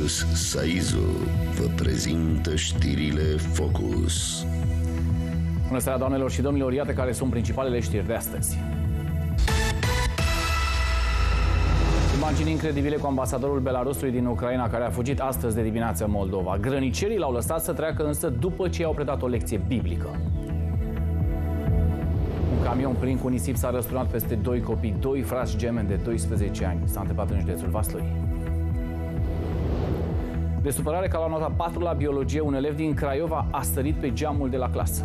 Astăzi, Saizo vă prezintă știrile Focus. Bună seara, doamnelor și domnilor, iată care sunt principalele știri de astăzi. Imagini incredibile cu ambasadorul Belarusului din Ucraina, care a fugit astăzi de dimineață în Moldova. Grănicerii l-au lăsat să treacă însă după ce i-au predat o lecție biblică. Un camion plin cu nisip s-a răsturnat peste doi copii, doi frați gemeni de 12 ani. S-a întâmplat în județul Vaslui. De supărare că la nota 4 la biologie, un elev din Craiova a sărit pe geamul de la clasă.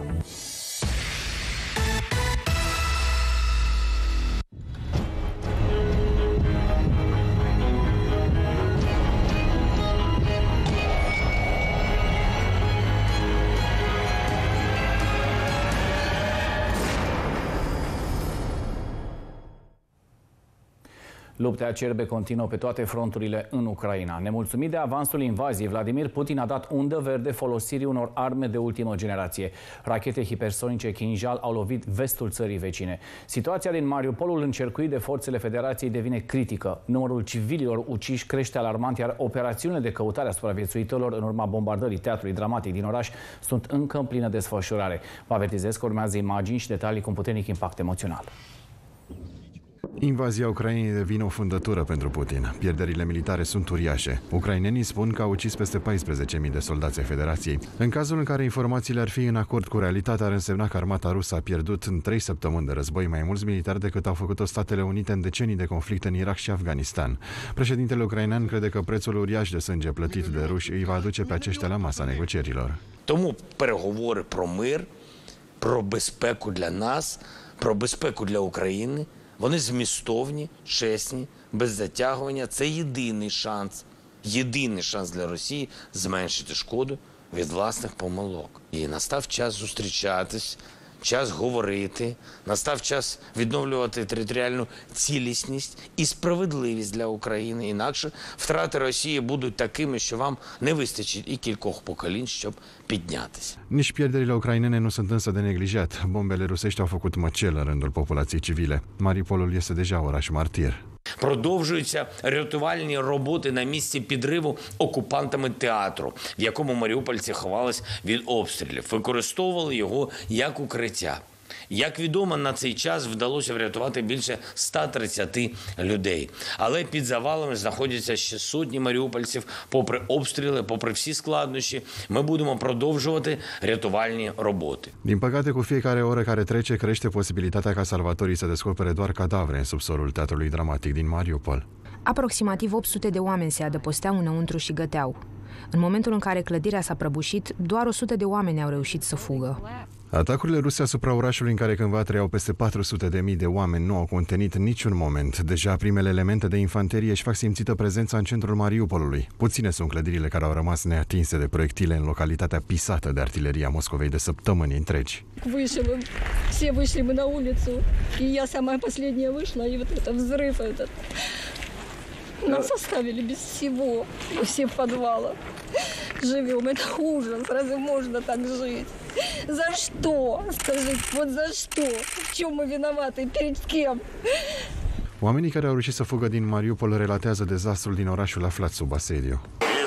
Lupte acerbe continuă pe toate fronturile în Ucraina. Nemulțumit de avansul invaziei, Vladimir Putin a dat undă verde folosirii unor arme de ultimă generație. Rachete hipersonice Kinjal au lovit vestul țării vecine. Situația din Mariupolul, încercuit de forțele Federației, devine critică. Numărul civililor uciși crește alarmant, iar operațiunile de căutare a supraviețuitorilor în urma bombardării teatrului dramatic din oraș sunt încă în plină desfășurare. Vă avertizez că urmează imagini și detalii cu un puternic impact emoțional. Invazia Ucrainei devine o fundătură pentru Putin. Pierderile militare sunt uriașe. Ucrainenii spun că au ucis peste 14.000 de soldați ai Federației. În cazul în care informațiile ar fi în acord cu realitatea, ar însemna că armata rusă a pierdut în 3 săptămâni de război mai mulți militari decât au făcut-o Statele Unite în decenii de conflict în Irak și Afganistan. Președintele ucrainean crede că prețul uriaș de sânge plătit de ruși îi va aduce pe aceștia la masa negocierilor. Тому переговори про мир, про безпеку для нас, про безпеку для України – вони змістовні, чесні, без затягування. Це єдиний шанс для Росії зменшити шкоду від власних помилок. І настав час зустрічатись, час говорити, настав час відновлювати територіальну цілісність і справедливість для України. Інакше втрати Росії будуть такими, що вам не вистачить і кількох поколінь, щоб піднятися. Nici pierderile ucrainene nu sunt însă de neglijat. Bombele rusești au făcut măcel în rândul populației civile. Mariupolul este deja oraș martir. Продовжуються рятувальні роботи на місці підриву окупантами театру, в якому маріупольці ховались від обстрілів. Використовували його як укриття. Як відомо, на цей час вдалося врятувати більше 130 людей. Але під завалами знаходяться ще сотні маріупольців. Попри обстріли, попри всі складнощі, ми будемо продовжувати рятувальні роботи. Din păcate, cu fiecare oră care trece, crește posibilitatea ca salvatorii să descopere doar cadavre în subsolul teatrului dramatic din Mariupol. Aproximativ 800 de oameni se adăposteau înăuntru și găteau. În momentul în care clădirea s-a prăbușit, doar 100 de oameni au reușit să fugă. Atacurile ruse asupra orașului în care cândva trăiau peste 400.000 de oameni nu au contenit niciun moment. Deja primele elemente de infanterie își fac simțită prezența în centrul Mariupolului. Puține sunt clădirile care au rămas neatinse de proiectile în localitatea pisată de artileria Moscovei de săptămâni întregi. Все вышли мы на улицу, и я самая последняя вышла, и вот это взрыв этот. Нас оставили без всего, все в подвалах. Живем, это ужас, разве можно так жить? За что? Скажите, вот за что? В чем мы виноваты? Перед кем? Oamenii care au reușit să fugă din Mariupol relatează dezastrul din orașul aflat sub asediu.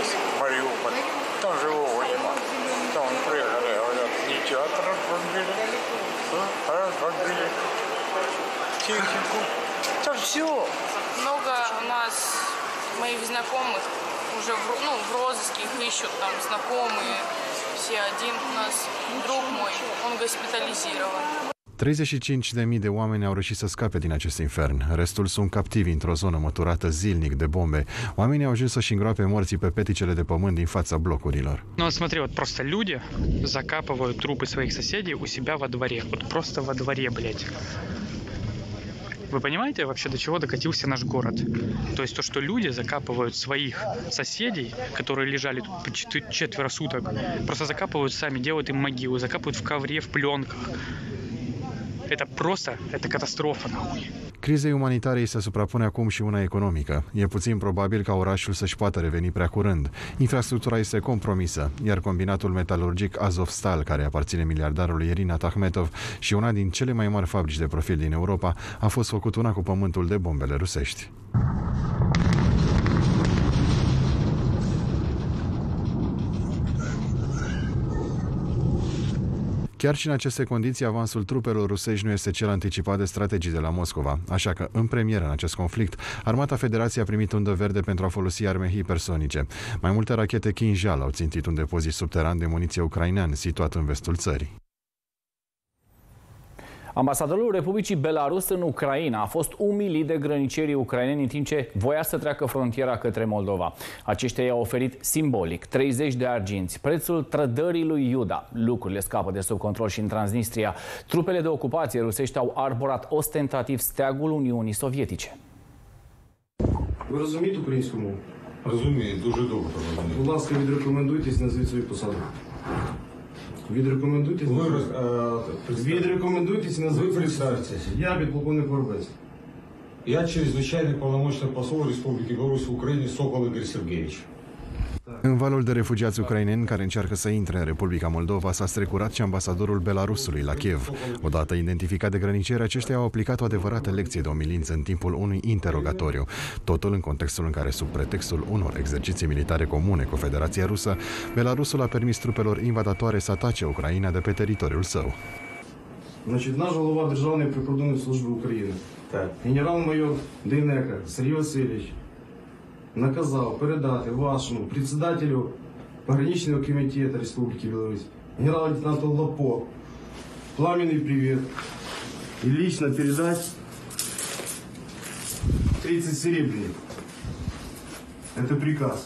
Много у нас моих знакомых уже в розыске, их ищут там знакомые, все. Один у нас друг мой, он госпитализирован. 35.000 de oameni au reușit să scape din acest infern. Restul sunt captivi într-o zonă măturată zilnic de bombe. Oamenii au ajuns să-și îngroape morții pe peticele de pământ din fața blocurilor. Ну, смотри, вот просто люди закапывают трупы своих соседей у себя во дворе. Вот просто во дворе, блядь. Вы понимаете вообще, до чего докатился наш город? То есть то, что люди закапывают своих соседей, которые лежали тут по 4 суток, просто закапывают сами, делают им могилу, закапывают в ковре, в пленках. Это катастрофа, нахуй. Crizei umanitare îi se suprapune acum și una economică. E puțin probabil ca orașul să-și poată reveni prea curând. Infrastructura este compromisă, iar combinatul metalurgic Azovstal, care aparține miliardarului Rinat Akhmetov și una din cele mai mari fabrici de profil din Europa, a fost făcut una cu pământul de bombele rusești. Chiar și în aceste condiții, avansul trupelor rusești nu este cel anticipat de strategii de la Moscova, așa că, în premieră în acest conflict, Armata Federației a primit undă verde pentru a folosi arme hipersonice. Mai multe rachete Kinjal au țintit un depozit subteran de muniție ucrainean situat în vestul țării. Ambasadorul Republicii Belarus în Ucraina a fost umilit de grănicerii ucraineni în timp ce voia să treacă frontiera către Moldova. Aceștia i-au oferit simbolic 30 de arginți, prețul trădării lui Iuda. Lucrurile scapă de sub control și în Transnistria. Trupele de ocupație rusești au arborat ostentativ steagul Uniunii Sovietice. Ви розумієте українську мову? Розумію, дуже добре розумію. Будь ласка, відрекомендуйтесь, назвіть свою посаду. Відрекомендуйтесь. Відрекомендуйтесь і назвіть свою посаду. Я підполковник Воробець. Я чрезвычайный полномочный посол Республики Беларусь в Украине Сокол Игорь Сергеевич. În valul de refugiați ucraineni care încearcă să intre în Republica Moldova s-a strecurat și ambasadorul Belarusului la Kiev. Odată identificat de grăniceri, aceștia au aplicat o adevărată lecție de umilință în timpul unui interogatoriu. Totul în contextul în care, sub pretextul unor exerciții militare comune cu Federația Rusă, Belarusul a permis trupelor invadatoare să atace Ucraina de pe teritoriul său. Значить, наш голова Державної прикордонної служби України, генерал-майор Дейнека Сергій Васильович, наказав передати вашому председателю пограничного комитета Республики Беларусь, генерал-лейтенанту Лапо, пламенный привет и лично передать 30 серебряников. Это приказ.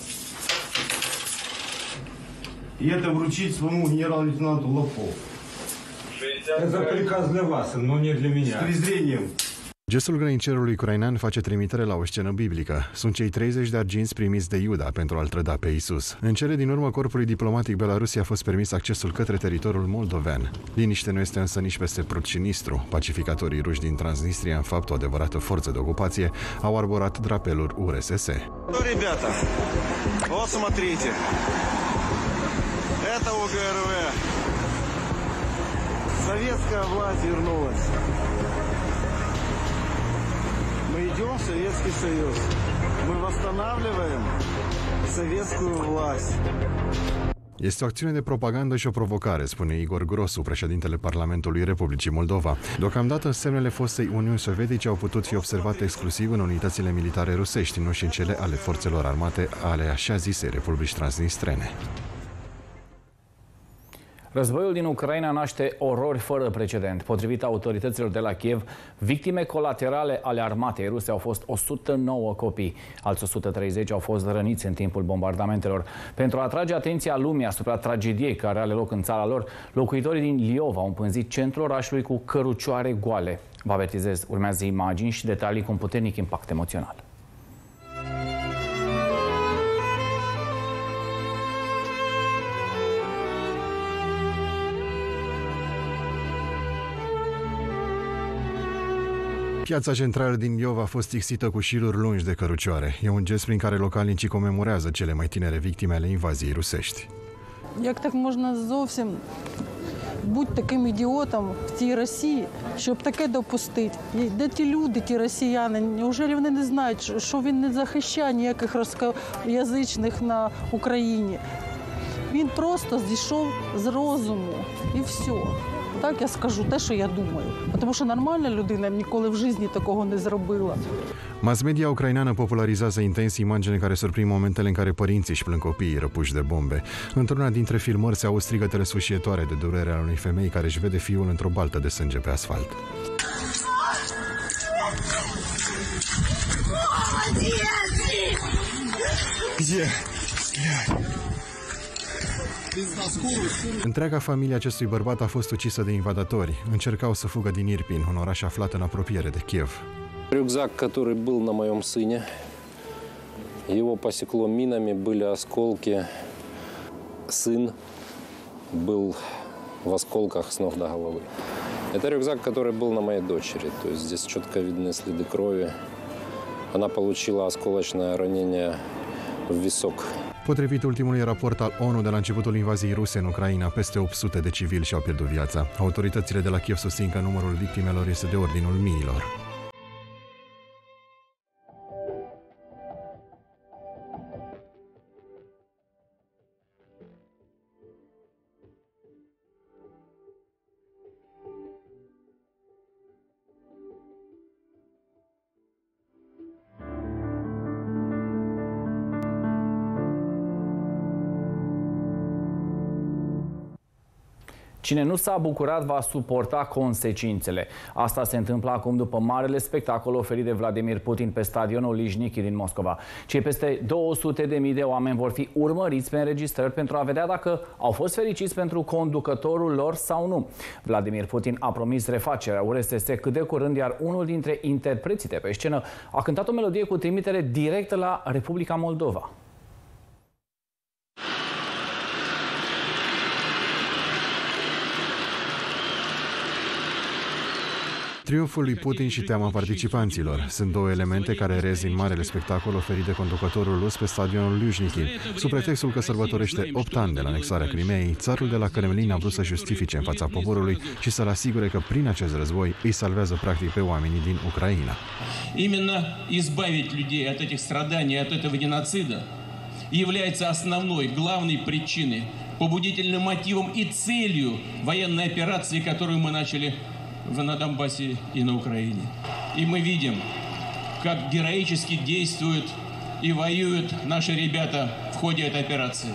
И это вручить своему генерал-лейтенанту Лапо. Это приказ для вас, но не для меня. С презрением. Gestul grănicerului ucrainean face trimitere la o scenă biblică. Sunt cei 30 de arginți primiți de Iuda pentru a-l trăda pe Isus. În cele din urmă, corpului diplomatic Belarusiei a fost permis accesul către teritoriul moldovean. Liniște nu este însă nici peste Prut și Nistru. Pacificatorii ruși din Transnistria, în fapt o adevărată forță de ocupație, au arborat drapeluri URSS. Ребята, вот смотрите. Это УГРВ. Советская власть вернулась. Мы идем в Советский Союз. Мы восстанавливаем советскую власть. Este o acțiune de propagandă și o provocare, spune Igor Grosu, președintele Parlamentului Republicii Moldova. Deocamdată, semnele fostei Uniuni Sovietice au putut fi observate exclusiv în unitățile militare rusești, nu și în cele ale forțelor armate ale așa zisei Republici Transnistrene. Războiul din Ucraina naște orori fără precedent. Potrivit autorităților de la Kiev, victime colaterale ale armatei ruse au fost 109 copii. Alți 130 au fost răniți în timpul bombardamentelor. Pentru a atrage atenția lumii asupra tragediei care are loc în țara lor, locuitorii din Liov au împânzit centrul orașului cu cărucioare goale. Vă avertizez, urmează imagini și detalii cu un puternic impact emoțional. Piața centrală din Liov a fost ixită cu șiruri lungi de cărucioare. E un gest prin care localnicii comemorează cele mai tinere victime ale invaziei rusești. Як так можна зовсім бути таким ідіотом в цій Росії, щоб таке допустити? Де ті люди, ті росіяни? Неужели вони не знають, що він не захищає ніяких рускоязичних на Україні? Він просто зійшов з розуму і все. Так я скажу те, що я думаю. Тому що нормальна людина ніколи в житті такого не зробила. Mass media ucraineană popularizează intens imagini care surprind momentele în care părinții își plâng copiii răpuși de bombe. Într-una dintre filmări se auzi strigătele sfâșietoare de durere ale unei femei care își vede fiul într-o baltă de sânge pe asfalt. Întreaga familie acestui bărbat a fost ucisă de invadatori. Încercau să fugă din Irpin, un oraș aflat în apropiere de Kiev. Рюкзак, который был на моем сыне, его посекло минами, были осколки. Сын был в осколках с ног до головы. Это рюкзак, который был на моей дочери. То есть здесь четко видны следы крови. Она получила осколочное ранение в висок. Potrivit ultimului raport al ONU de la începutul invaziei ruse în Ucraina, peste 800 de civili și-au pierdut viața. Autoritățile de la Kiev susțin că numărul victimelor este de ordinul miilor. Cine nu s-a bucurat va suporta consecințele. Asta se întâmplă acum după marele spectacol oferit de Vladimir Putin pe stadionul Lizhniki din Moscova. Cei peste 200.000 de oameni vor fi urmăriți pe înregistrări pentru a vedea dacă au fost fericiți pentru conducătorul lor sau nu. Vladimir Putin a promis refacerea URSS cât de curând, iar unul dintre interpreții de pe scenă a cântat o melodie cu trimitere directă la Republica Moldova. Triumful lui Putin și teama participanților sunt două elemente care reies din marele spectacol oferit de conducătorul rus pe stadionul Lizhniki. Sub pretextul că sărbătorește 8 ani de la anexarea Crimeei, țarul de la Kremlin a vrut să justifice în fața poporului și să-l asigure că prin acest război îi salvează practic pe oamenii din Ucraina. Именно избавить людей от этих страданий, от этого геноцида является основной, главной причиной, побудительным мотивом и целью военной операции, которую мы начали на Донбассе и на Украине. И мы видим, как героически действуют и воюют наши ребята в ходе этой операции.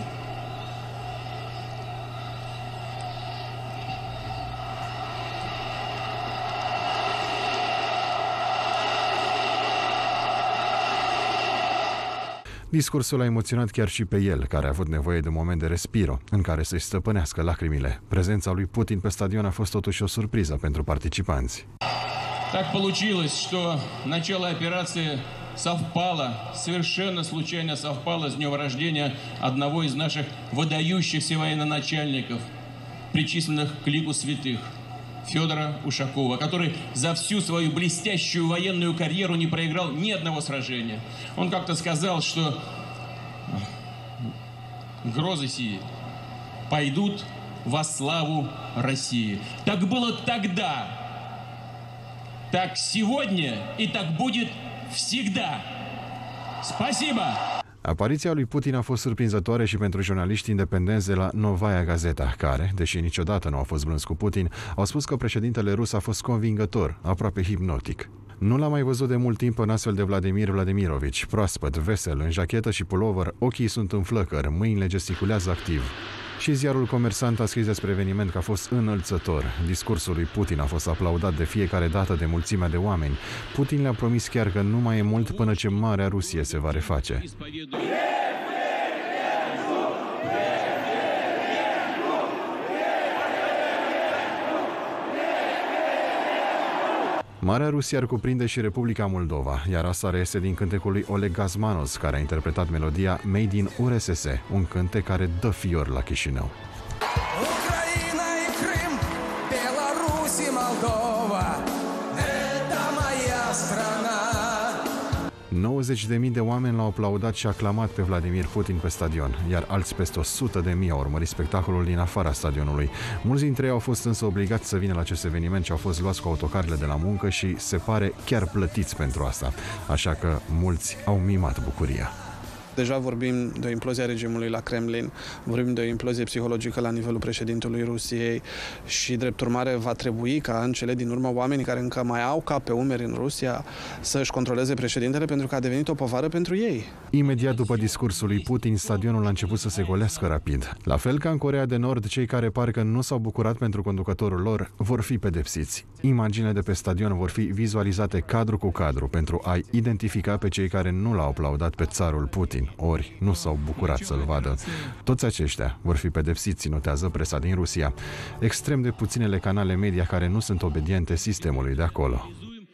Discursul a emoționat chiar și pe el, care a avut nevoie de un moment de respiro, în care să-și stăpânească lacrimile. Prezența lui Putin pe stadion a fost totuși o surpriză pentru participanți. Так получилось, что начало операции совпало, совершенно случайно совпало с днем рождения одного из наших выдающихся военачальников, причисленных к лику святых, Федора Ушакова, который за всю свою блестящую военную карьеру не проиграл ни одного сражения. Он как-то сказал, что грозы сии пойдут во славу России. Так было тогда, так сегодня и так будет всегда. Спасибо! Apariția lui Putin a fost surprinzătoare și pentru jurnaliști independenți de la Novaya Gazeta, care, deși niciodată nu au fost blânzi cu Putin, au spus că președintele rus a fost convingător, aproape hipnotic. Nu l-am mai văzut de mult timp în astfel de Vladimir Vladimirovici, proaspăt, vesel, în jachetă și pulover, ochii sunt în flăcări, mâinile gesticulează activ. Și ziarul Comersant a scris despre eveniment că a fost înălțător. Discursul lui Putin a fost aplaudat de fiecare dată de mulțimea de oameni. Putin le-a promis chiar că nu mai e mult până ce Marea Rusie se va reface. Marea Rusie ar cuprinde și Republica Moldova, iar asta reiese din cântecul lui Oleg Gazmanos, care a interpretat melodia Made in URSS, un cântec care dă fior la Chișinău. Ucraina и Крым, Беларусь и Молдова, это моя страна. 90.000 de oameni l-au aplaudat și aclamat pe Vladimir Putin pe stadion, iar alți peste 100.000 au urmărit spectacolul din afara stadionului. Mulți dintre ei au fost însă obligați să vină la acest eveniment și au fost luați cu autocarele de la muncă și, se pare, chiar plătiți pentru asta. Așa că mulți au mimat bucuria. Deja vorbim de o implozie a regimului la Kremlin, vorbim de o implozie psihologică la nivelul președintelui Rusiei și, drept urmare, va trebui ca în cele din urmă oamenii care încă mai au cap pe umeri în Rusia să își controleze președintele, pentru că a devenit o povară pentru ei. Imediat după discursul lui Putin, stadionul a început să se golească rapid. La fel ca în Coreea de Nord, cei care parcă nu s-au bucurat pentru conducătorul lor vor fi pedepsiți. Imaginile de pe stadion vor fi vizualizate cadru cu cadru pentru a-i identifica pe cei care nu l-au aplaudat pe țarul Putin, ori nu s-au bucurat să-l vadă. Toți aceștia vor fi pedepsiți, notează presa din Rusia. Extrem de puținele canale media care nu sunt obediente sistemului de acolo.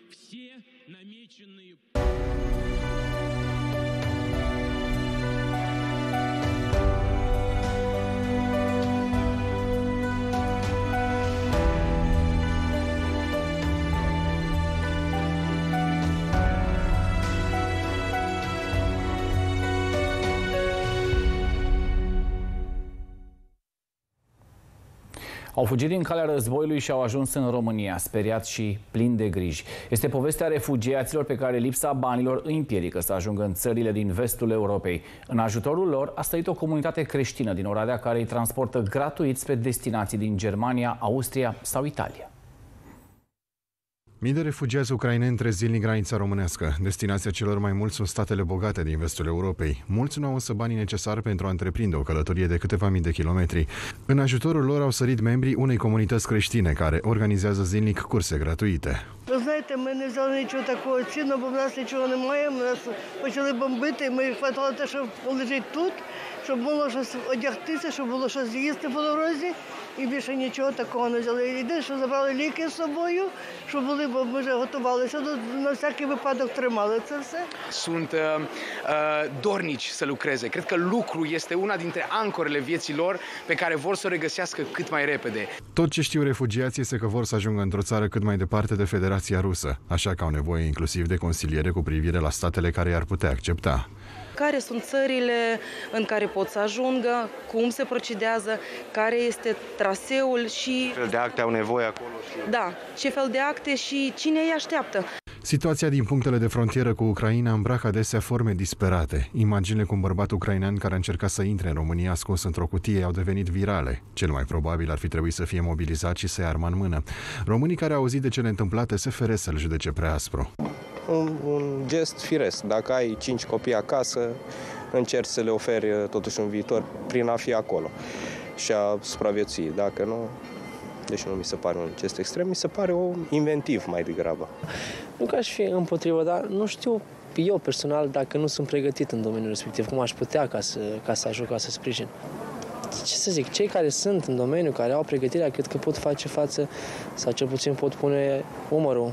Au fugit din calea războiului și au ajuns în România, speriați și plini de griji. Este povestea refugiaților pe care lipsa banilor îi împiedică să ajungă în țările din vestul Europei. În ajutorul lor a stăit o comunitate creștină din Oradea care îi transportă gratuit spre destinații din Germania, Austria sau Italia. Mii de refugiați ucraineni trec zilnic granița românească. Destinația celor mai mulți sunt statele bogate din vestul Europei. Mulți nu au însă banii necesari pentru a întreprinde o călătorie de câteva mii de kilometri. În ajutorul lor au sărit membrii unei comunități creștine care organizează zilnic curse gratuite. Ви знаєте, ми не взяли нічого такого цінного, бо в нас нічого немає. Нас почали бомбити, ми хватало те, що лежить тут, щоб було щось одягтися, щоб було щось з'їсти по дорозі. І більше нічого такого не взяли. Єдине, що забрали ліки з собою, щоб були, бо ми вже готувалися, на всякий випадок тримали це все. Sunt dornici să lucreze. Cred că lucru este una dintre ancorele vieții lor pe care vor să o regăsească cât mai repede. Tot ce știu refugiații este că vor să ajungă într-o țară cât mai departe de Federația Rusă, așa că au nevoie inclusiv de consiliere cu privire la statele care i-ar putea accepta. Care sunt țările în care pot să ajungă, cum se procedează, care este traseul și... Ce fel de acte au nevoie acolo? Da, ce fel de acte și cine îi așteaptă. Situația din punctele de frontieră cu Ucraina îmbracă adesea forme disperate. Imaginile cu un bărbat ucrainean care a încercat să intre în România ascuns într-o cutie au devenit virale. Cel mai probabil ar fi trebuit să fie mobilizat și să ia arma în mână. Românii care au auzit de cele întâmplate se feresc să-l judece prea aspru. Un gest firesc. Dacă ai 5 copii acasă, încerci să le oferi totuși un viitor prin a fi acolo și a supraviețui. Dacă nu, deci nu mi se pare un gest extrem, mi se pare inventiv mai degrabă. Nu că aș fi împotrivă, dar nu știu eu personal dacă nu sunt pregătit în domeniul respectiv, cum aș putea ca să ajung, ca să sprijin. Ce să zic, cei care sunt în domeniu, care au pregătirea, cred că pot face față sau cel puțin pot pune umărul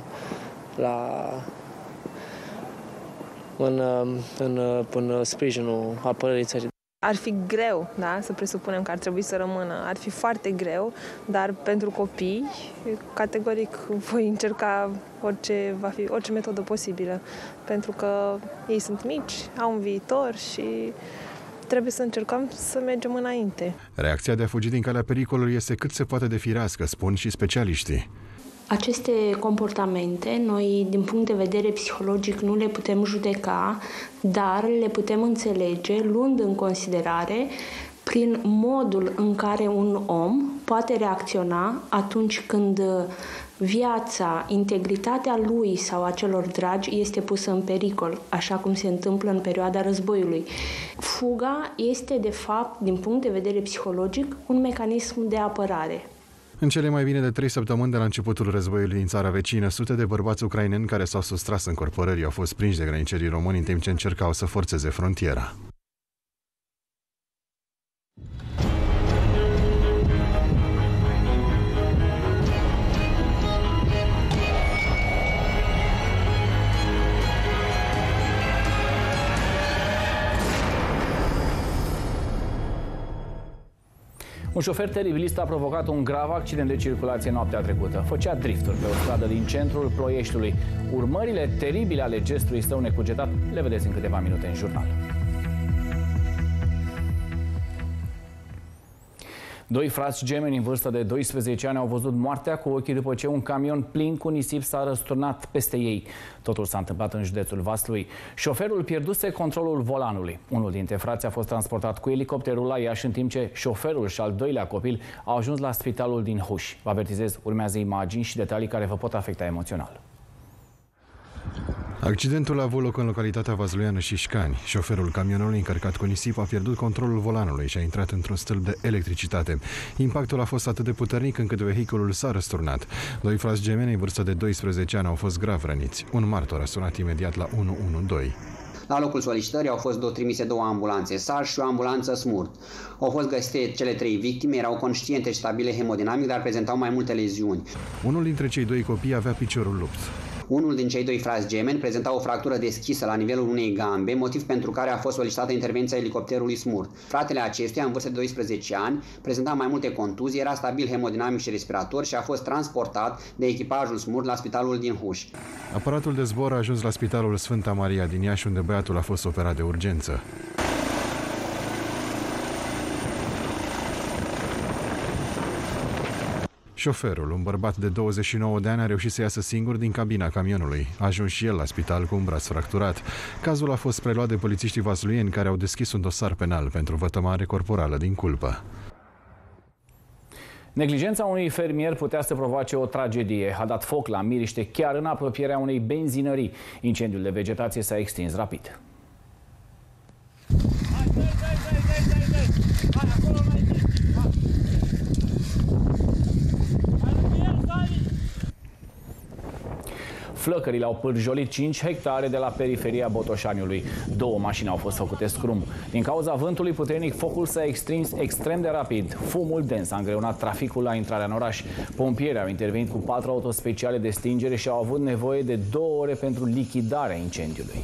în sprijinul apărării țării. Ar fi greu, da, să presupunem că ar trebui să rămână. Ar fi foarte greu, dar pentru copii, categoric, voi încerca orice metodă posibilă. Pentru că ei sunt mici, au un viitor și trebuie să încercăm să mergem înainte. Reacția de a fugi din calea pericolului este cât se poate de firească, spun și specialiștii. Aceste comportamente, noi, din punct de vedere psihologic, nu le putem judeca, dar le putem înțelege luând în considerare prin modul în care un om poate reacționa atunci când viața, integritatea lui sau a celor dragi este pusă în pericol, așa cum se întâmplă în perioada războiului. Fuga este, de fapt, din punct de vedere psihologic, un mecanism de apărare. În cele mai bine de 3 săptămâni de la începutul războiului din țara vecină, sute de bărbați ucraineni care s-au sustras încorporării au fost prinși de granicerii români în timp ce încercau să forțeze frontiera. Un șofer teribilist a provocat un grav accident de circulație noaptea trecută. Făcea drifturi pe o stradă din centrul Ploieștiului. Urmările teribile ale gestului său necugetat le vedeți în câteva minute în jurnal. Doi frați gemeni în vârstă de 12 ani au văzut moartea cu ochii după ce un camion plin cu nisip s-a răsturnat peste ei. Totul s-a întâmplat în județul Vaslui. Șoferul pierduse controlul volanului. Unul dintre frați a fost transportat cu elicopterul la Iași, în timp ce șoferul și al doilea copil au ajuns la spitalul din Huși. Vă avertizez, urmează imagini și detalii care vă pot afecta emoțional. Accidentul a avut loc în localitatea vazluiană Șișcani. Șoferul camionului încărcat cu nisip a pierdut controlul volanului și a intrat într-un stâlp de electricitate. Impactul a fost atât de puternic încât vehiculul s-a răsturnat. Doi frați gemeni în vârstă de 12 ani au fost grav răniți. Un martor a sunat imediat la 112. La locul solicitării au fost trimise 2 ambulanțe SAR și o ambulanță SMURT. Au fost găsite cele 3 victime, erau conștiente și stabile hemodinamic, dar prezentau mai multe leziuni. Unul dintre cei 2 copii avea piciorul rupt. Unul din cei 2 frați gemeni prezenta o fractură deschisă la nivelul unei gambe, motiv pentru care a fost solicitată intervenția elicopterului SMURT. Fratele acestuia, în vârstă de 12 ani, prezenta mai multe contuzii, era stabil hemodinamic și respirator și a fost transportat de echipajul SMURT la spitalul din Huși. Aparatul de zbor a ajuns la spitalul Sfânta Maria din Iași, unde băiatul a fost operat de urgență. Șoferul, un bărbat de 29 de ani, a reușit să iasă singur din cabina camionului. A ajuns și el la spital cu un braț fracturat. Cazul a fost preluat de polițiștii vasluieni, care au deschis un dosar penal pentru vătămare corporală din culpă. Neglijența unui fermier putea să provoace o tragedie. A dat foc la miriște chiar în apropierea unei benzinării. Incendiul de vegetație s-a extins rapid. Flăcările au pârjolit 5 hectare de la periferia Botoșaniului. 2 mașini au fost făcute scrum. Din cauza vântului puternic, focul s-a extins extrem de rapid. Fumul dens a îngreunat traficul la intrarea în oraș. Pompierii au intervenit cu 4 autospeciale de stingere și au avut nevoie de 2 ore pentru lichidarea incendiului.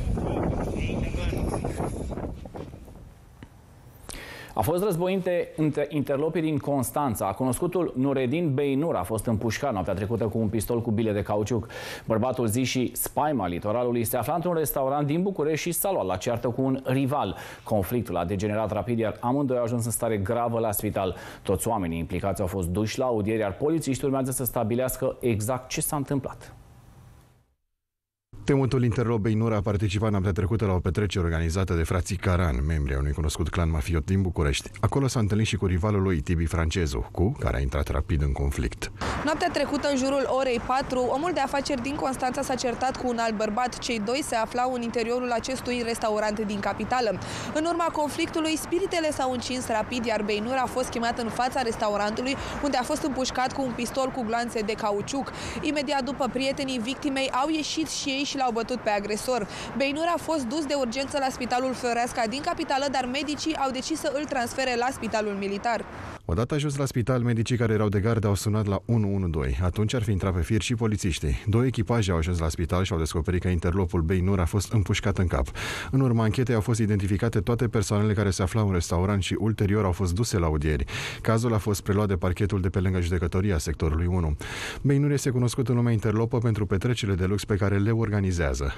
A fost războite între interlopii din Constanța. Cunoscutul Nureddin Beinur a fost împușcat noaptea trecută cu un pistol cu bile de cauciuc. Bărbatul zi și spaima litoralului se afla într-un restaurant din București și s-a luat la ceartă cu un rival. Conflictul a degenerat rapid, iar amândoi au ajuns în stare gravă la spital. Toți oamenii implicați au fost duși la audieri, iar polițiștii urmează să stabilească exact ce s-a întâmplat. Temutul interlop Beinur a participat noaptea trecută la o petrecere organizată de frații Caran, membri ai unui cunoscut clan mafiot din București. Acolo s-a întâlnit și cu rivalul lui, Tibi Francezu, cu care a intrat rapid în conflict. Noaptea trecută, în jurul orei 4, omul de afaceri din Constanța s-a certat cu un alt bărbat. Cei doi se aflau în interiorul acestui restaurant din capitală. În urma conflictului, spiritele s-au încins rapid, iar Beinur a fost chemat în fața restaurantului, unde a fost împușcat cu un pistol cu glanțe de cauciuc. Imediat după, prietenii victimei au ieșit și ei și l-au bătut pe agresor. Beinur a fost dus de urgență la Spitalul Floreasca din capitală, dar medicii au decis să îl transfere la Spitalul Militar. Odată ajuns la spital, medicii care erau de gardă au sunat la 112. Atunci ar fi intrat pe fir și polițiștii. 2 echipaje au ajuns la spital și au descoperit că interlopul Beinur a fost împușcat în cap. În urma anchetei au fost identificate toate persoanele care se aflau în restaurant și ulterior au fost duse la audieri. Cazul a fost preluat de parchetul de pe lângă judecătoria sectorului 1. Beinur este cunoscut în lumea interlopă pentru petrecerile de lux pe care le organizează.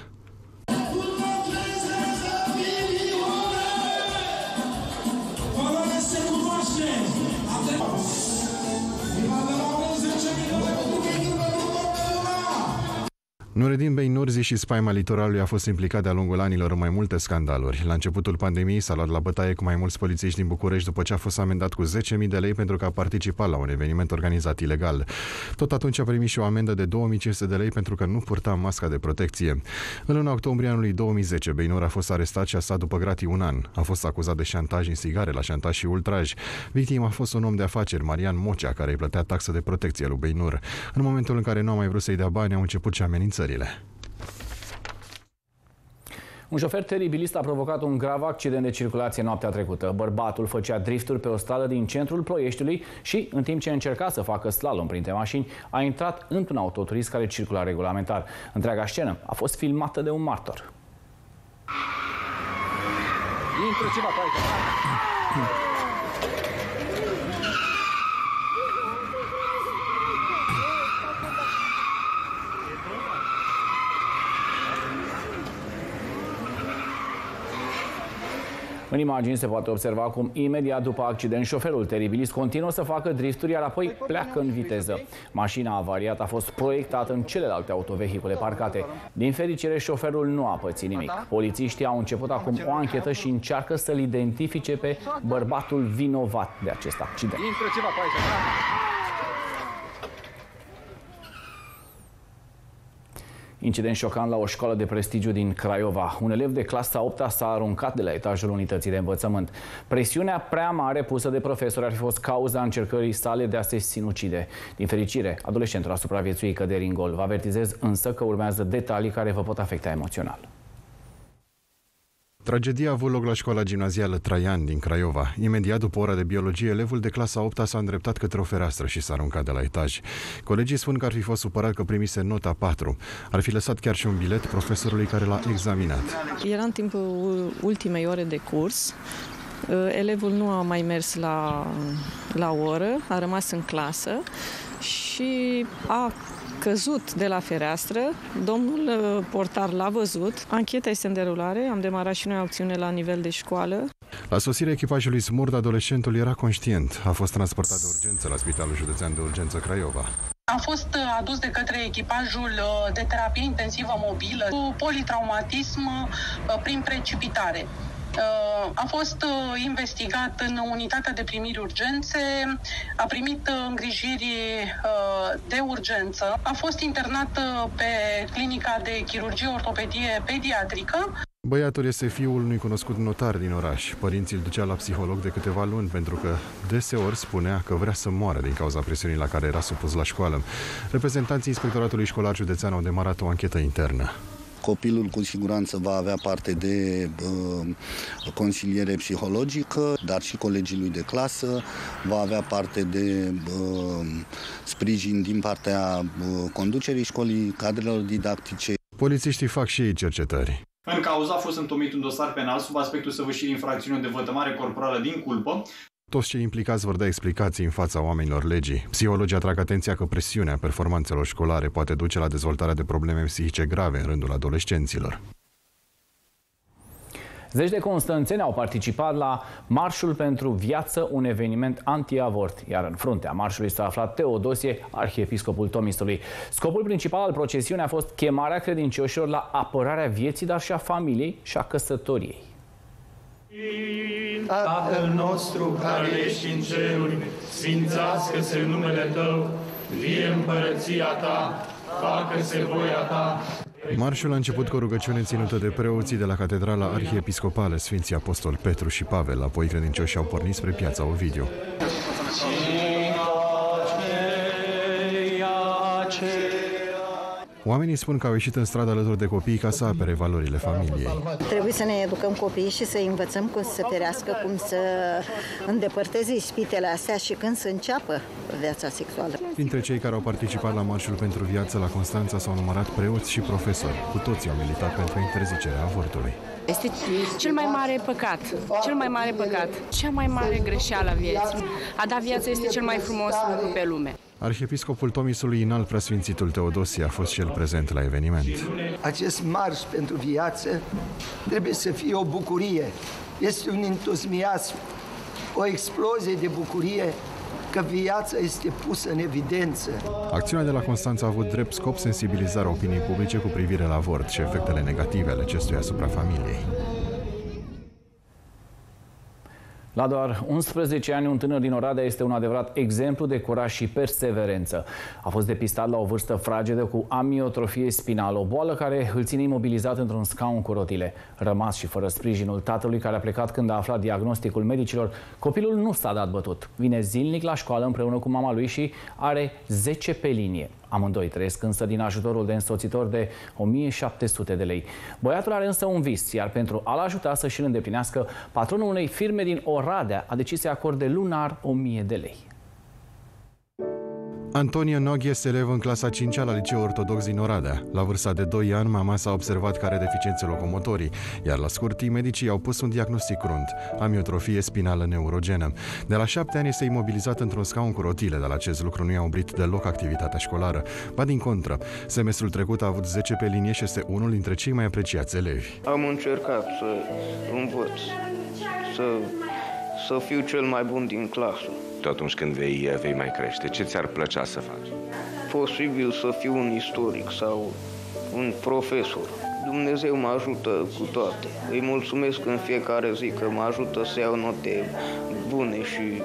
Nureddin Beinur, zi și spaima litoralului, a fost implicat de-a lungul anilor în mai multe scandaluri. La începutul pandemiei s-a luat la bătaie cu mai mulți polițiști din București după ce a fost amendat cu 10.000 de lei pentru că a participat la un eveniment organizat ilegal. Tot atunci a primit și o amendă de 2.500 de lei pentru că nu purta masca de protecție. În luna octombrie anului 2010, Beinur a fost arestat și a stat după gratii un an. A fost acuzat de șantaj, instigare la șantaj și ultraj. Victima a fost un om de afaceri, Marian Mocea, care îi plătea taxă de protecție lui Beinur. În momentul în care nu a mai vrut să-i dea bani, au început și amenințările. Un șofer teribilist a provocat un grav accident de circulație noaptea trecută. Bărbatul făcea drifturi pe o stradă din centrul Ploieștiului și, în timp ce încerca să facă slalom printre mașini, a intrat într-un autoturism care circula regulamentar. Întreaga scenă a fost filmată de un martor. În imagini se poate observa cum imediat după accident șoferul teribilist continuă să facă drifturi, iar apoi pleacă în viteză. Mașina avariată a fost proiectată în celelalte autovehicule parcate. Din fericire, șoferul nu a pățit nimic. Polițiștii au început acum o anchetă și încearcă să-l identifice pe bărbatul vinovat de acest accident. Incident șocant la o școală de prestigiu din Craiova. Un elev de clasa 8-a s-a aruncat de la etajul unității de învățământ. Presiunea prea mare pusă de profesori ar fi fost cauza încercării sale de a se sinucide. Din fericire, adolescentul a supraviețuit căderii în gol. Vă avertizez însă că urmează detalii care vă pot afecta emoțional. Tragedia a avut loc la școala gimnazială Traian din Craiova. Imediat după ora de biologie, elevul de clasa 8-a s-a îndreptat către o fereastră și s-a aruncat de la etaj. Colegii spun că ar fi fost supărat că primise nota 4. Ar fi lăsat chiar și un bilet profesorului care l-a examinat. Era în timpul ultimei ore de curs. Elevul nu a mai mers la oră, a rămas în clasă și a căzut de la fereastră. Domnul portar l-a văzut. Ancheta este în derulare. Am demarat și noi acțiune la nivel de școală. La sosirea echipajului Smurd, adolescentul era conștient. A fost transportat de urgență la Spitalul Județean de Urgență Craiova. A fost adus de către echipajul de terapie intensivă mobilă cu politraumatism prin precipitare. A fost investigat în unitatea de primiri urgențe, a primit îngrijiri de urgență, a fost internat pe clinica de chirurgie ortopedie pediatrică. Băiatul este fiul unui cunoscut notar din oraș. Părinții îl ducea la psiholog de câteva luni pentru că deseori spunea că vrea să moară din cauza presiunii la care era supus la școală. Reprezentanții Inspectoratului Școlar Județean au demarat o anchetă internă. Copilul cu siguranță va avea parte de consiliere psihologică, dar și colegii lui de clasă, va avea parte de sprijin din partea conducerii școlii, cadrelor didactice. Polițiștii fac și ei cercetări. În cauză a fost întomit un dosar penal sub aspectul săvârșirii infracțiunii de vătămare corporală din culpă. Toți cei implicați vor da explicații în fața oamenilor legii. Psihologii atrag atenția că presiunea performanțelor școlare poate duce la dezvoltarea de probleme psihice grave în rândul adolescenților. Zeci de constănțeni au participat la Marșul pentru Viață, un eveniment anti-avort, iar în fruntea marșului s-a aflat Teodosie, arhiepiscopul Tomisului. Scopul principal al procesiunii a fost chemarea credincioșilor la apărarea vieții, dar și a familiei și a căsătoriei. Tatăl nostru care ești în ceruri, sfințească-se numele Tău, vie împărăția Ta, facă-se voia Ta. Marșul a început cu o rugăciune ținută de preoții de la Catedrala Arhiepiscopală Sfinții Apostoli Petru și Pavel, apoi credincioșii au pornit spre piața Ovidiu. Oamenii spun că au ieșit în stradă alături de copii ca să apere valorile familiei. Trebuie să ne educăm copiii și să învățăm cum să se ferească, cum să îndepărteze ispitele astea și când să înceapă viața sexuală. Dintre cei care au participat la Marșul pentru Viață la Constanța s-au numărat preoți și profesori. Cu toții au militat pentru interzicerea avortului. Este cel mai mare păcat, cea mai mare greșeală a vieții. A da viață este cel mai frumos lucru pe lume. Arhiepiscopul Tomisului, înalt preasfințitul Teodosie, a fost și el prezent la eveniment. Acest marș pentru viață trebuie să fie o bucurie. Este un entuziasm, o explozie de bucurie că viața este pusă în evidență. Acțiunea de la Constanța a avut drept scop sensibilizarea opiniei publice cu privire la avort și efectele negative ale acestuia asupra familiei. La doar 11 ani, un tânăr din Oradea este un adevărat exemplu de curaj și perseverență. A fost depistat la o vârstă fragedă cu amiotrofie spinală, o boală care îl ține imobilizat într-un scaun cu rotile. Rămas și fără sprijinul tatălui, care a plecat când a aflat diagnosticul medicilor, copilul nu s-a dat bătut. Vine zilnic la școală împreună cu mama lui și are 10 pe linie. Amândoi trăiesc însă din ajutorul de însoțitor de 1700 de lei. Băiatul are însă un vis, iar pentru a-l ajuta să-și îl îndeplinească, patronul unei firme din Oradea a decis să acorde lunar 1000 de lei. Antonia Nog este elev în clasa 5-a la Liceul Ortodox din Oradea. La vârsta de 2 ani, mama s-a observat că are deficiențe locomotorii, iar la scurt timp medicii i-au pus un diagnostic crunt, amiotrofie spinală neurogenă. De la 7 ani este imobilizat într-un scaun cu rotile, dar acest lucru nu i-a oprit deloc activitatea școlară. Ba din contră, semestrul trecut a avut 10 pe linie și este unul dintre cei mai apreciați elevi. Am încercat să învăț, să fiu cel mai bun din clasă. Atunci când vei mai crește, ce ți-ar plăcea să faci? Posibil să fiu un istoric sau un profesor. Dumnezeu mă ajută cu toate. Îi mulțumesc în fiecare zi că mă ajută să iau note bune și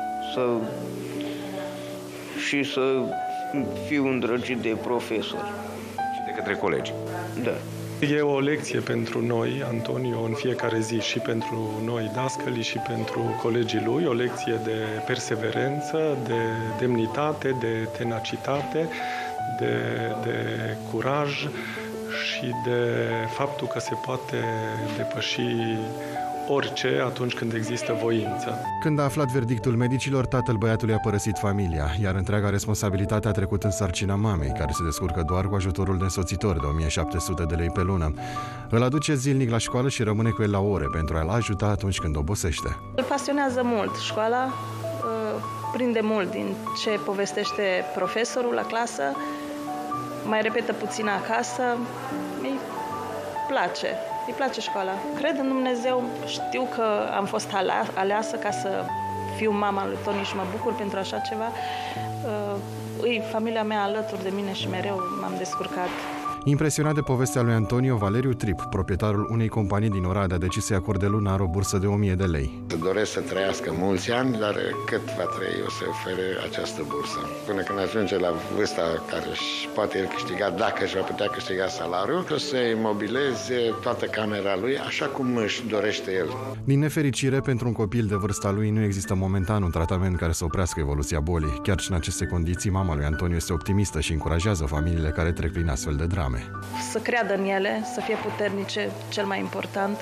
să fiu îndrăgit de profesor. Și de către colegi. Da. E o lecție pentru noi, Antonio, în fiecare zi, și pentru noi dascălii și pentru colegii lui, o lecție de perseverență, de demnitate, de tenacitate, de curaj și de faptul că se poate depăși orice atunci când există voință. Când a aflat verdictul medicilor, tatăl băiatului a părăsit familia, iar întreaga responsabilitate a trecut în sarcina mamei, care se descurcă doar cu ajutorul de însoțitor de 1700 de lei pe lună. Îl aduce zilnic la școală și rămâne cu el la ore pentru a-l ajuta atunci când obosește. Îl pasionează mult școala, prinde mult din ce povestește profesorul la clasă, mai repetă puțin acasă, îi place școala. Cred în Dumnezeu, știu că am fost aleasă ca să fiu mama lui Toni și mă bucur pentru așa ceva. Familia mea alături de mine și mereu m-am descurcat. Impresionat de povestea lui Antonio, Valeriu Trip, proprietarul unei companii din Oradea, a decis să-i acorde lunar o bursă de 1000 de lei. Doresc să trăiască mulți ani, dar cât va trăi o să ofere această bursă. Până când ajunge la vârsta care își poate el câștiga, dacă își va putea câștiga salariul, o să imobileze toată camera lui așa cum își dorește el. Din nefericire, pentru un copil de vârsta lui nu există momentan un tratament care să oprească evoluția bolii. Chiar și în aceste condiții, mama lui Antonio este optimistă și încurajează familiile care trec prin astfel de drame. Să creadă în ele, să fie puternice, cel mai important,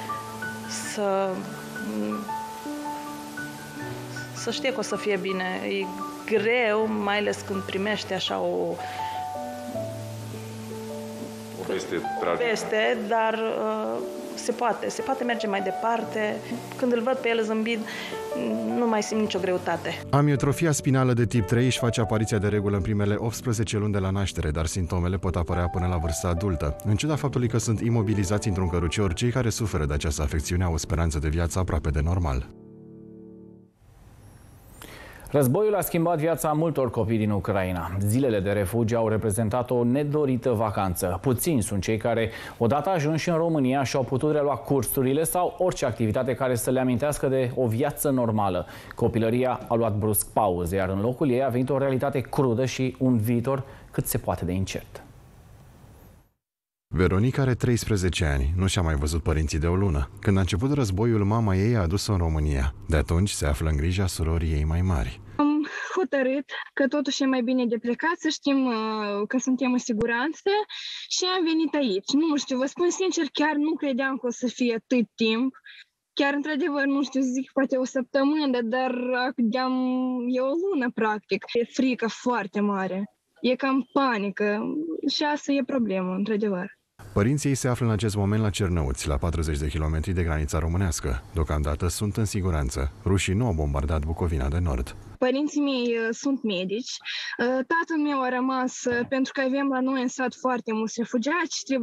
să știe că o să fie bine. E greu, mai ales când primești așa o poveste, dar se poate merge mai departe. Când îl văd pe el zâmbind, nu mai simt nicio greutate. Amiotrofia spinală de tip 3 își face apariția de regulă în primele 18 luni de la naștere, dar simptomele pot apărea până la vârsta adultă. În ciuda faptului că sunt imobilizați într-un cărucior, cei care suferă de această afecțiune au o speranță de viață aproape de normal. Războiul a schimbat viața multor copii din Ucraina. Zilele de refugiu au reprezentat o nedorită vacanță. Puțini sunt cei care, odată ajunși în România, și-au putut relua cursurile sau orice activitate care să le amintească de o viață normală. Copilăria a luat brusc pauză, iar în locul ei a venit o realitate crudă și un viitor cât se poate de incert. Veronica are 13 ani. Nu și-a mai văzut părinții de o lună. Când a început războiul, mama ei a adus-o în România. De atunci se află în grija surorii ei mai mari. Am hotărât că totuși e mai bine de plecat, să știm că suntem în siguranță și am venit aici. Nu știu, vă spun sincer, chiar nu credeam că o să fie atât timp. Chiar, într-adevăr, nu știu, zic, poate o săptămână, dar e o lună, practic. E frică foarte mare. E cam panică și asta e problemă, într-adevăr. Părinții ei se află în acest moment la Cernăuți, la 40 de kilometri de granița românească. Deocamdată sunt în siguranță. Rușii nu au bombardat Bucovina de Nord. Părinții mei sunt medici. Tatăl meu a rămas, pentru că avem la noi în sat foarte mulți refugiați și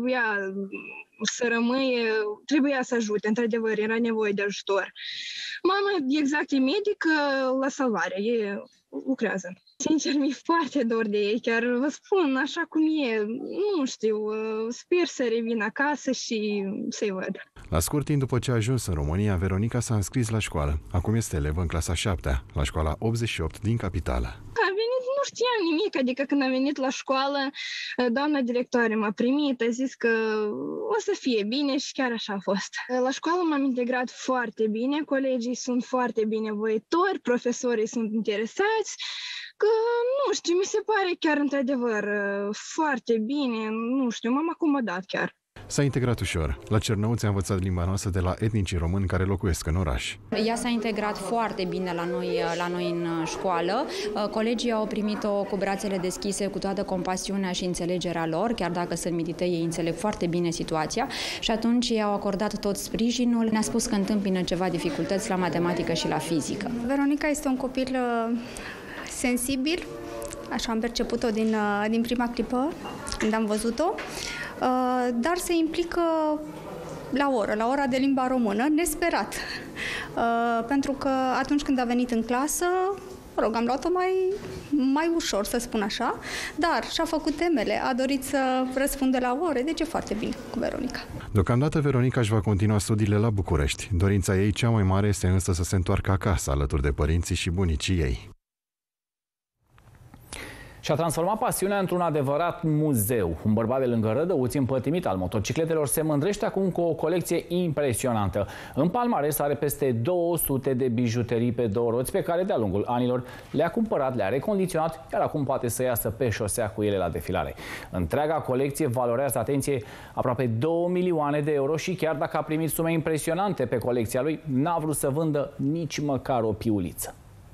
trebuia să ajute, într-adevăr, era nevoie de ajutor. Mama, exact, e medică la Salvare, lucrează. Sincer, mi-e foarte dor de ei, chiar vă spun așa cum e, nu știu, sper să revin acasă și să-i văd. La scurt timp după ce a ajuns în România, Veronica s-a înscris la școală. Acum este elevă în clasa 7-a, la școala 88 din capitală. Am venit, nu știam nimic, adică când am venit la școală, doamna directoare m-a primit, a zis că o să fie bine și chiar așa a fost. La școală m-am integrat foarte bine, colegii sunt foarte binevoitori, profesorii sunt interesați, că, nu știu, mi se pare chiar într-adevăr foarte bine, nu știu, m-am acomodat chiar. S-a integrat ușor. La Cernăuți a învățat limba noastră de la etnicii români care locuiesc în oraș. Ea s-a integrat foarte bine la noi în școală. Colegii au primit-o cu brațele deschise, cu toată compasiunea și înțelegerea lor, chiar dacă sunt mititei, ei înțeleg foarte bine situația și atunci i-au acordat tot sprijinul. Ne-a spus că întâmpină ceva dificultăți la matematică și la fizică. Veronica este un copil sensibil, așa am perceput-o din prima clipă, când am văzut-o, dar se implică la ora de limba română, nesperat. Pentru că atunci când a venit în clasă, am luat-o mai ușor, să spun așa, dar și-a făcut temele, a dorit să răspundă la ore, deci e foarte bine cu Veronica. Deocamdată Veronica își va continua studiile la București. Dorința ei cea mai mare este însă să se întoarcă acasă, alături de părinții și bunicii ei. Și-a transformat pasiunea într-un adevărat muzeu. Un bărbat de lângă Rădăuți, împătimit al motocicletelor, se mândrește acum cu o colecție impresionantă. În palmares are peste 200 de bijuterii pe două roți pe care de-a lungul anilor le-a cumpărat, le-a recondiționat, iar acum poate să iasă pe șosea cu ele la defilare. Întreaga colecție valorează, atenție, aproape 2 milioane de euro și chiar dacă a primit sume impresionante pe colecția lui, n-a vrut să vândă nici măcar o piuliță.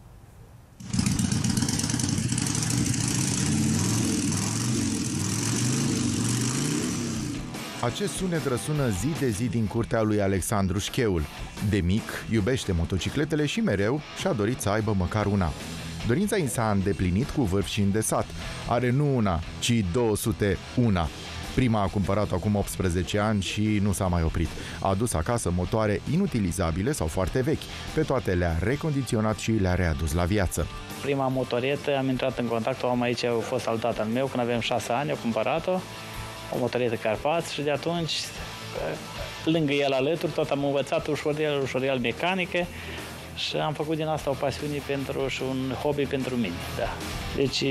Acest sunet răsună zi de zi din curtea lui Alexandru Șcheul. De mic, iubește motocicletele și mereu și-a dorit să aibă măcar una. Dorința i s-a îndeplinit cu vârf și îndesat. Are nu una, ci 201. Prima a cumpărat-o acum 18 ani și nu s-a mai oprit. A adus acasă motoare inutilizabile sau foarte vechi. Pe toate le-a recondiționat și le-a readus la viață. Prima motorietă, am intrat în contact, o am aici, a fost al tatăl meu, când aveam 6 ani, am cumpărat-o. o motoretă Carpați și de atunci, lângă el alături, tot am învățat ușorel mecanică și am făcut din asta o pasiune și un hobby pentru mine. Da. Deci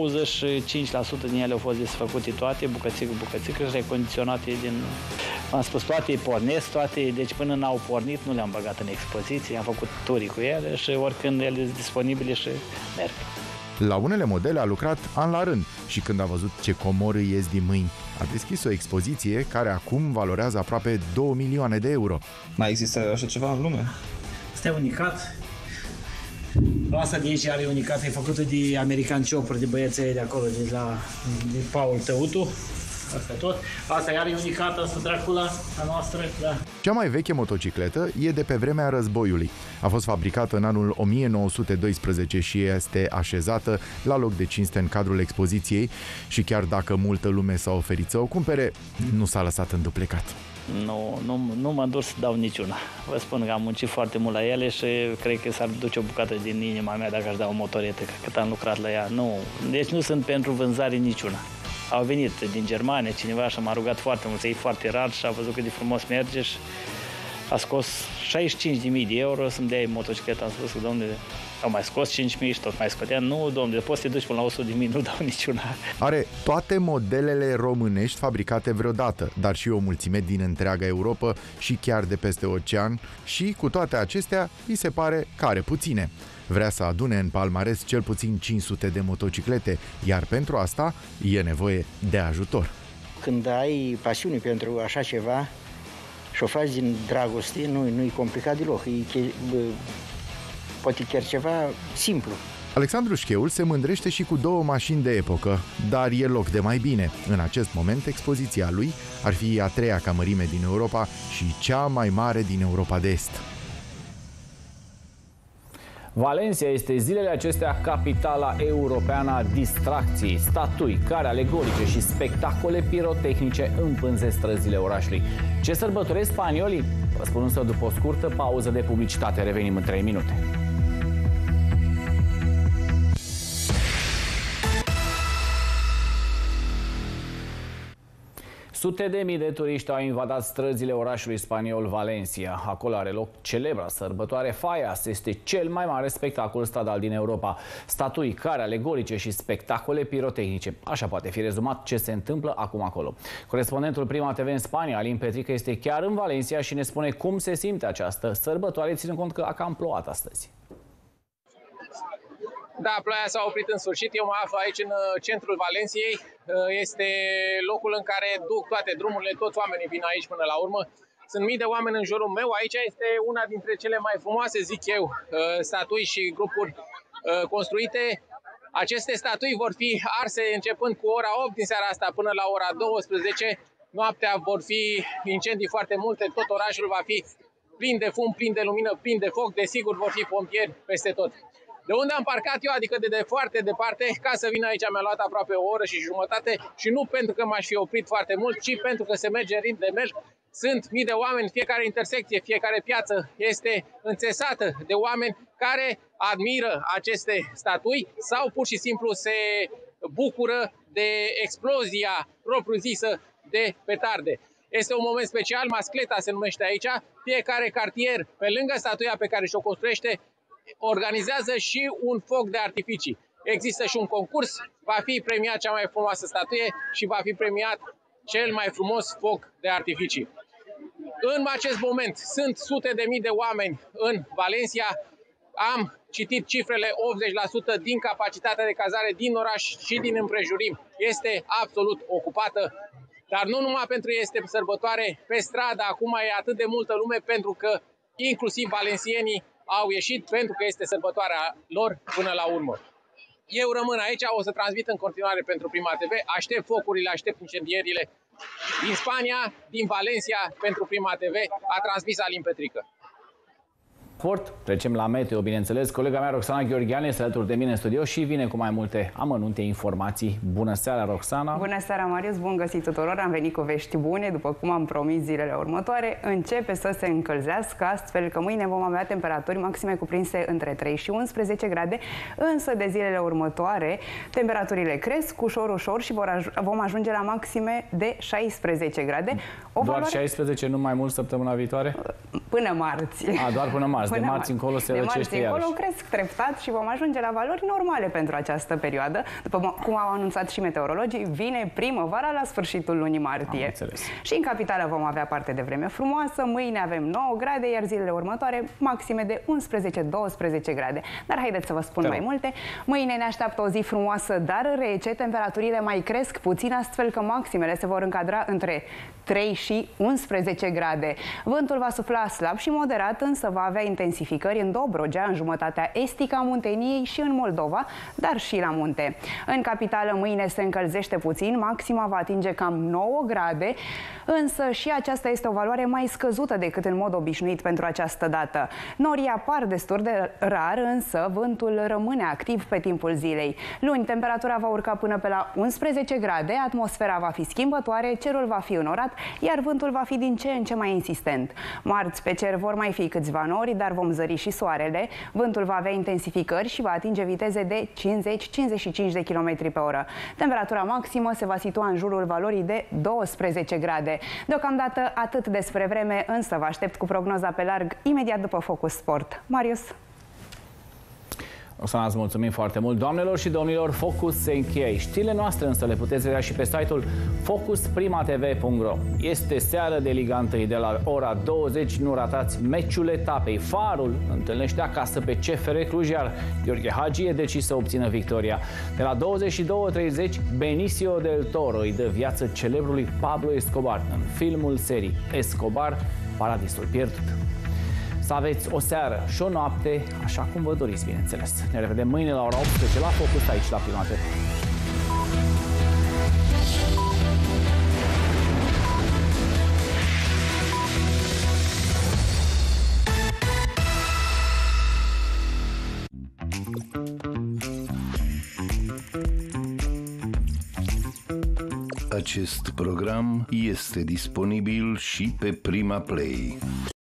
95% din ele au fost desfăcute toate, bucățică și recondiționate am spus, toate pornesc, toate, deci până n-au pornit, nu le-am băgat în expoziție, am făcut turii cu ele și oricând ele sunt disponibile și merg. La unele modele a lucrat an la rând și când a văzut ce comori îi ies din mâini, a deschis o expoziție care acum valorează aproape 2 milioane de euro. Mai există așa ceva în lume? Este unicat. Asta de aici are unicat, e făcută de American Chopper, de băieții de acolo, de Paul Tăutu. Asta tot. Asta are unicată, asta Dracula, a noastră, da. Cea mai veche motocicletă e de pe vremea războiului. A fost fabricată în anul 1912 și este așezată la loc de cinste în cadrul expoziției și chiar dacă multă lume s-a oferit să o cumpere, nu s-a lăsat înduplecat. Nu mă îndur să dau niciuna. Vă spun că am muncit foarte mult la ele și cred că s-ar duce o bucată din inima mea dacă aș da o motoretă, cât am lucrat la ea. Nu. Deci nu sunt pentru vânzare niciuna. Au venit din Germania cineva și m-a rugat foarte mult să iei foarte rar și a văzut cât de frumos merge și a scos 65.000 de euro să-mi dea motocicleta. Am spus că, domnule, au mai scos 5.000 și tot mai scotea. Nu, domnule, poți să te duci până la 100.000, nu dau niciuna. Are toate modelele românești fabricate vreodată, dar și o mulțime din întreaga Europa și chiar de peste ocean și, cu toate acestea, îi se pare că are puține. Vrea să adune în palmares cel puțin 500 de motociclete, iar pentru asta e nevoie de ajutor. Când ai pasiune pentru așa ceva și o faci din dragoste, nu e complicat deloc, poate chiar ceva simplu. Alexandru Șcheul se mândrește și cu 2 mașini de epocă, dar e loc de mai bine. În acest moment, expoziția lui ar fi a 3-a ca mărime din Europa și cea mai mare din Europa de Est. Valencia este zilele acestea capitala europeană a distracției, statui, care alegorice și spectacole pirotehnice împânzesc străzile orașului. Ce sărbătoresc spaniolii? Vă spun însă după o scurtă pauză de publicitate. Revenim în 3 minute. Sute de mii de turiști au invadat străzile orașului spaniol Valencia. Acolo are loc celebra sărbătoare Fallas. Este cel mai mare spectacol stradal din Europa. Statui, care alegorice și spectacole pirotehnice. Așa poate fi rezumat ce se întâmplă acum acolo. Corespondentul Prima TV în Spania, Alin Petrică, este chiar în Valencia și ne spune cum se simte această sărbătoare, ținând cont că a cam plouat astăzi. Da, ploaia s-a oprit în sfârșit. Eu mă aflu aici în centrul Valenciei. Este locul în care duc toate drumurile, toți oamenii vin aici până la urmă. Sunt mii de oameni în jurul meu. Aici este una dintre cele mai frumoase, zic eu, statui și grupuri construite. Aceste statui vor fi arse începând cu ora 8 din seara asta până la ora 12. Noaptea vor fi incendii foarte multe. Tot orașul va fi plin de fum, plin de lumină, plin de foc. Desigur vor fi pompieri peste tot. De unde am parcat eu, adică de foarte departe, ca să vin aici mi-a luat aproape o oră și jumătate și nu pentru că m-aș fi oprit foarte mult, ci pentru că se merge în ritm de melc. Sunt mii de oameni, fiecare intersecție, fiecare piață este înțesată de oameni care admiră aceste statui sau pur și simplu se bucură de explozia propriu-zisă de petarde. Este un moment special, Mascleta se numește aici, fiecare cartier, pe lângă statuia pe care și-o construiește, organizează și un foc de artificii. Există și un concurs, va fi premiat cea mai frumoasă statuie și va fi premiat cel mai frumos foc de artificii. În acest moment sunt sute de mii de oameni în Valencia. Am citit cifrele, 80% din capacitatea de cazare din oraș și din împrejurim este absolut ocupată. Dar nu numai pentru este sărbătoare pe stradă, acum e atât de multă lume pentru că inclusiv valențienii au ieșit pentru că este sărbătoarea lor până la urmă. Eu rămân aici, o să transmit în continuare pentru Prima TV, aștept focurile, aștept incendierile din Spania, din Valencia, pentru Prima TV, a transmis Alin Petrică. Sport, trecem la meteo, bineînțeles. Colega mea, Roxana Gheorghean, este alături de mine în studio și vine cu mai multe amănunte, informații. Bună seara, Roxana! Bună seara, Marius! Bun găsit tuturor! Am venit cu vești bune, după cum am promis zilele următoare. Începe să se încălzească, astfel că mâine vom avea temperaturi maxime cuprinse între 3 și 11 grade, însă de zilele următoare temperaturile cresc ușor și vom ajunge la maxime de 16 grade. Doar 16, nu mai mult săptămâna viitoare? Până marți. Doar până marți. De marți încolo se răcește iarăși. De marți încolo cresc treptat și vom ajunge la valori normale pentru această perioadă. După cum au anunțat și meteorologii, vine primăvara la sfârșitul lunii martie. Și în capitală vom avea parte de vreme frumoasă. Mâine avem 9 grade, iar zilele următoare maxime de 11-12 grade. Dar haideți să vă spun mai multe. Mâine ne așteaptă o zi frumoasă, dar rece. Temperaturile mai cresc puțin, astfel că maximele se vor încadra între 3 și 11 grade. Vântul va sufla slab și moderat, însă va avea intensificări în Dobrogea, în jumătatea estică a Munteniei și în Moldova, dar și la munte. În capitală mâine se încălzește puțin, maxima va atinge cam 9 grade, însă și aceasta este o valoare mai scăzută decât în mod obișnuit pentru această dată. Norii apar destul de rar, însă vântul rămâne activ pe timpul zilei. Luni, temperatura va urca până pe la 11 grade, atmosfera va fi schimbătoare, cerul va fi înorat, iar vântul va fi din ce în ce mai insistent. Marți, pe cer vor mai fi câțiva nori, dar vom zări și soarele. Vântul va avea intensificări și va atinge viteze de 50-55 de km pe oră. Temperatura maximă se va situa în jurul valorii de 12 grade. Deocamdată atât despre vreme, însă vă aștept cu prognoza pe larg imediat după Focus Sport. Marius? Roxana, îți mulțumim foarte mult. Doamnelor și domnilor, Focus se încheie. Știrile noastre însă le puteți vedea și pe site-ul focusprimatv.ro. Este seară de Liga 1 de la ora 20. Nu ratați meciul etapei. Farul întâlnește acasă pe CFR Cluj, iar Gheorghe Hagi e decis să obțină victoria. De la 22:30, Benicio del Toro îi dă viață celebrului Pablo Escobar în filmul serii Escobar, Paradisul pierdut. Să aveți o seară și o noapte, așa cum vă doriți, bineînțeles. Ne revedem mâine la ora 18 la Focus, aici la Prima TV. Acest program este disponibil și pe Prima Play.